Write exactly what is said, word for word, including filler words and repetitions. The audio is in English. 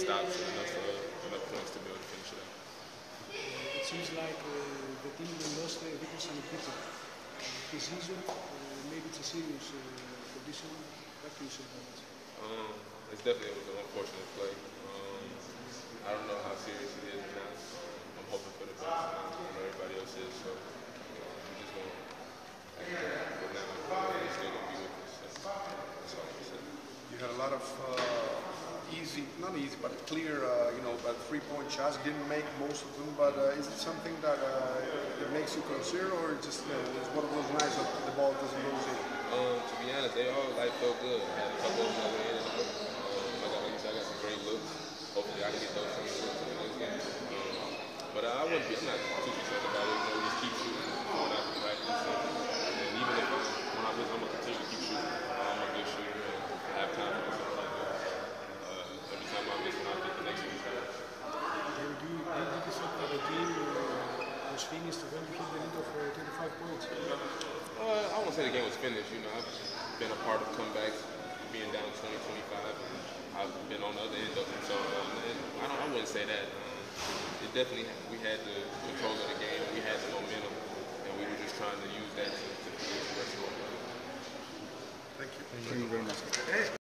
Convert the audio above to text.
stops and enough, uh, enough points to be able to finish it out. It seems like uh, the team lost uh, Vikas Nikita this season. Uh, maybe it's a serious uh, condition. What do you say about it? Um, it's definitely was an unfortunate play. Um, I don't know how serious it is now. Um, I'm hoping for the best. I know everybody else is, so um, we're just going to have to go now. He's still going to be with us. So that's all I'm saying. You had a lot of uh, easy, not easy, but clear, uh, you know, but three-point shots. Didn't make most of them, but uh, is it something that uh, that makes you consider, or just you know, it's one of those nights that the ball doesn't go in? Um, to be honest, they all like felt good. I had a couple of them that went in and out. Um, I got, like you said, I got some great looks. Hopefully, I can get those same looks in the next game. Um, but I wouldn't be. I'm not too concerned about it. You know, we just keep shooting, going out to practice, and, and even if I'm, when I miss, I'm gonna continue to keep shooting. I'm a good shooter and I have confidence in what I do. Uh, every time I miss, I get the next one. David, do you, do you think that the game uh, was finished when you hit the lead of uh, twenty-five points? Uh, I won't say the game was finished. You know, I've been a part of comebacks, being down twenty, twenty-five. I've been on the other end of it, so um, I don't. I wouldn't say that. Um, it definitely we had the control of the game, we had the momentum, and we were just trying to use that to, to, to the rest of our game. Thank you. Thank you very much.